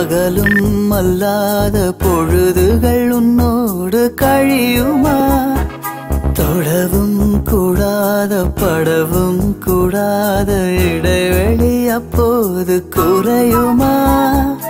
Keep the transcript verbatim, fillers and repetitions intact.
பகலும் அல்லாத பொழுதுகள் உன்னோடு கழியுமா? தொடவும் கூடாத படவும் கூடாத இடைவெளி அப்போது குறையுமா?